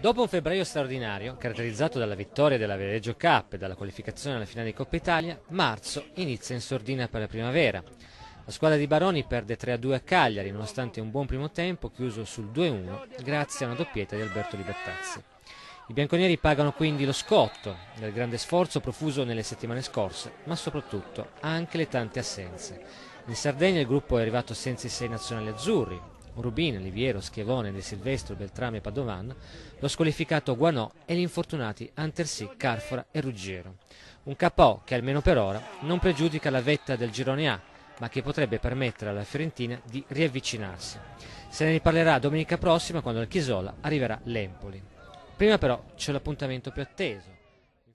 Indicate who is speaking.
Speaker 1: Dopo un febbraio straordinario, caratterizzato dalla vittoria della Viareggio Cup e dalla qualificazione alla finale di Coppa Italia, marzo inizia in sordina per la primavera. La squadra di Baroni perde 3-2 a Cagliari, nonostante un buon primo tempo chiuso sul 2-1 grazie a una doppietta di Alberto Libertazzi. I bianconeri pagano quindi lo scotto del grande sforzo profuso nelle settimane scorse, ma soprattutto anche le tante assenze. In Sardegna il gruppo è arrivato senza i 6 nazionali azzurri: Rubin, Liviero, Schiavone, De Silvestro, Beltrame e Padovan, lo squalificato Guanò e gli infortunati Antersì, Carfora e Ruggiero. Un KO che almeno per ora non pregiudica la vetta del girone A, ma che potrebbe permettere alla Fiorentina di riavvicinarsi. Se ne riparlerà domenica prossima quando al Chisola arriverà l'Empoli. Prima però c'è l'appuntamento più atteso.